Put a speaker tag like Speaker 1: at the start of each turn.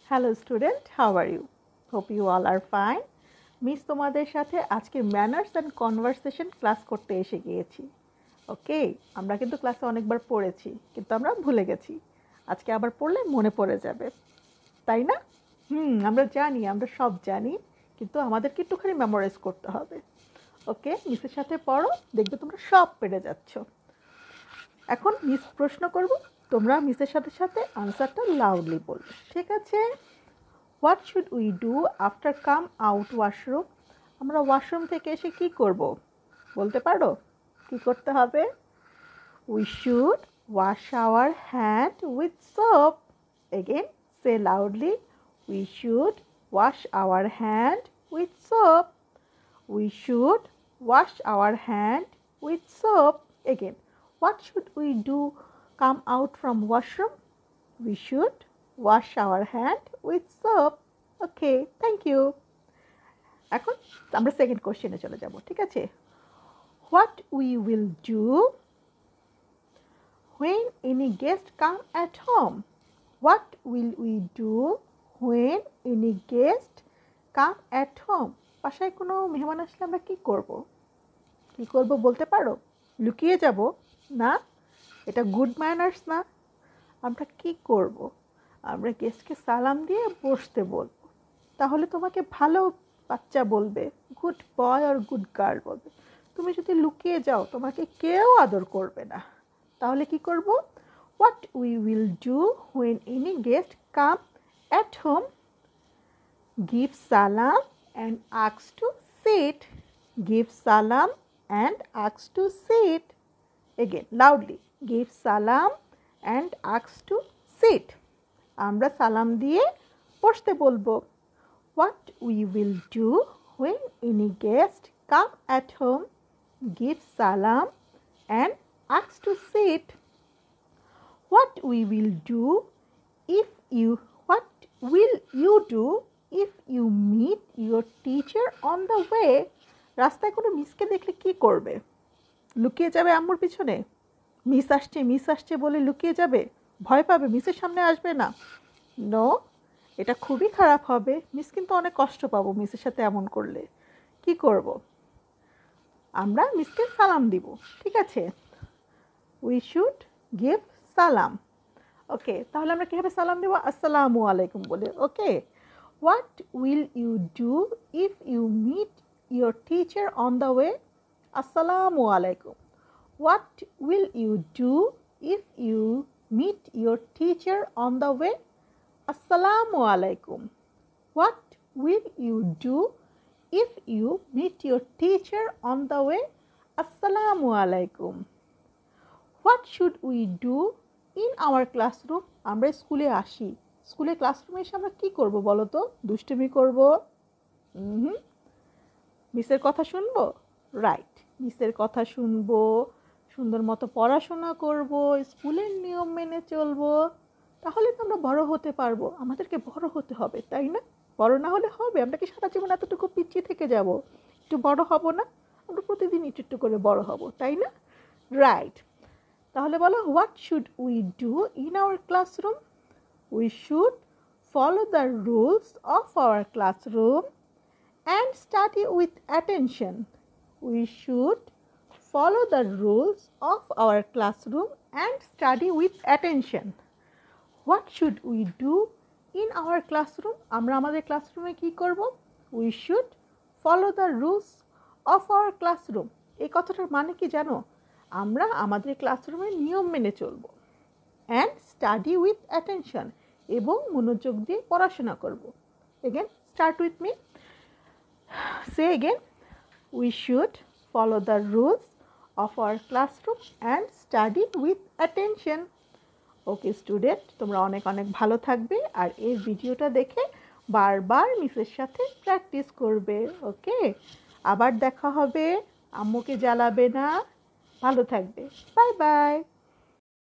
Speaker 1: Hello student, how are you? Hope you all are fine. Miss তোমাদের সাথে আজকে manners and conversation class করতে এসে গিয়েছি। ওকে, আমরা কিন্তু ক্লাসে অনেকবার পড়েছি, কিন্তু আমরা ভুলে গেছি। আজকে আবার পড়লে মনে পড়ে যাবে, তাই না? আমরা জানি, আমরা সব জানি, কিন্তু আমাদেরকে একটুখানি মেমোরাইজ করতে হবে। ওকে, মিসের সাথে পড়ো, দেখবে তোমরা সব পেরে যাচ্ছ। এখন মিস প্রশ্ন করব, তোমরা মিসের সাথে সাথে আনসারটা লাউডলি বলবে, ঠিক আছে? What should we do after come out washroom? আমরা ওয়াশরুম থেকে এসে কি করব বলতে পারো? কি করতে হবে? We should wash our hand with soap. Again say loudly, we should wash our hand with soap. We should wash our hand with soap. Again, what should we do come out from washroom? We should wash our hand with soap. Okay, thank you. এখন আমরা second কোশ্চেনে চলে যাব, ঠিক আছে? What we will do when any guest come at home? What will we do when any guest come at home? বাসায় কোনো মেহমান আসলে আমরা কি করব? কি করব বলতে পারো? লুকিয়ে যাব? না, এটা গুড ম্যানার্স না। আমরা কি করব? আমরা গেস্টকে সালাম দিয়ে বসতে বলবো। তাহলে তোমাকে ভালো বাচ্চা বলবে, গুড বয় আর গুড গার্ল বলবে। তুমি যদি লুকিয়ে যাও, তোমাকে কেউ আদর করবে না। তাহলে কি করব? What we will do when any guest come at home? Give সালাম and ask to sit. Give সালাম and ask to sit. Again loudly, give সালাম অ্যান্ড আস্ক টু সিট। আমরা সালাম দিয়ে বসতে বলবো। What we will do when any guest come at home? Give সালাম and ask to sit. What we will do if you what will you do if you meet your teacher on the way? রাস্তায় কোনো মিসকে দেখলে কি করবে? লুকিয়ে যাবে আম্মুর পিছনে? মিস আসছে বলে লুকিয়ে যাবে? ভয় পাবে, মিসের সামনে আসবে না? নো, এটা খুবই খারাপ হবে। মিস কিন্তু অনেক কষ্ট পাবো মিসের সাথে এমন করলে। কি করব? আমরা মিসকে সালাম দিব, ঠিক আছে? উই শুড গিভ সালাম। ওকে, তাহলে আমরা কীভাবে সালাম দেবো? আসসালামু আলাইকুম বলে। Okay, what will you do if you meet your teacher on the way? আসসালামু আলাইকুম। What will you do if you meet your teacher on the way? Assalamu alaikum. What will you do if you meet your teacher on the way? Assalamu alaikum. What should we do in our classroom? আমরা স্কুলে আসি, স্কুলে ক্লাসরুমে এসে আমরা কি করব বলো তো? দুষ্টুমি করব? মিসের কথা শুনবো? রাইট, মিসের কথা শুনবো, সুন্দর মতো পড়াশোনা করব, স্কুলের নিয়ম মেনে চলবো। তাহলে তো আমরা বড় হতে পারবো। আমাদেরকে বড় হতে হবে, তাই না? বড় না হলে হবে? আমরা কি সারা জীবন এতটুকু পিছিয়ে থেকে যাব? একটু বড় হব না? আমরা প্রতিদিন একটু একটু করে বড় হব, তাই না? রাইট, তাহলে বলো, what should we do in our classroom? We should follow the rules of our classroom and study with attention. We should follow the rules of our classroom and study with attention. What should we do in our classroom? আমরা আমাদের ক্লাসরুমে কি করব? We should follow the rules of our classroom. এই কথাটার মানে কি জানো? আমরা আমাদের ক্লাসরুমের নিয়ম মেনে চলব। and study with attention, এবং মনোযোগ দিয়ে পড়াশোনা করব। Again, start with me. Say again. We should follow the rules of our classroom and study with attention. Okay student, তোমরা অনেক অনেক ভালো থাকবে আর এই ভিডিওটা দেখে বারবার মিসের সাথে প্র্যাকটিস করবে। ওকে, আবার দেখা হবে। আম্মুকে জ্বালাবে না। ভালো থাকবে। Bye by.